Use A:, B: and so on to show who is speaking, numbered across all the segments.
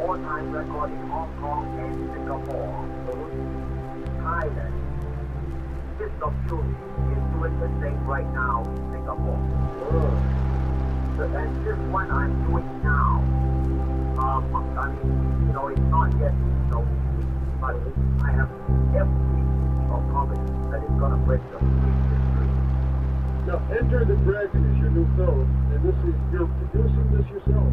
A: all-time record in Hong Kong and Singapore. Thailand. Fist of Fury is doing the same right now in Singapore. And this one I'm doing now. I mean, it's not yet, but I have every of confidence that it's going to break the history.
B: Now, Enter the Dragon is your new film, and you're producing this yourself.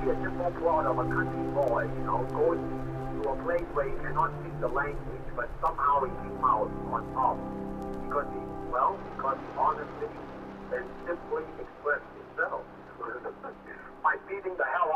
A: be a simple plot of a country boy, you know, going to a place where he cannot speak the language, but somehow he came out on top. Because because honestly and simply expressed himself by beating the hell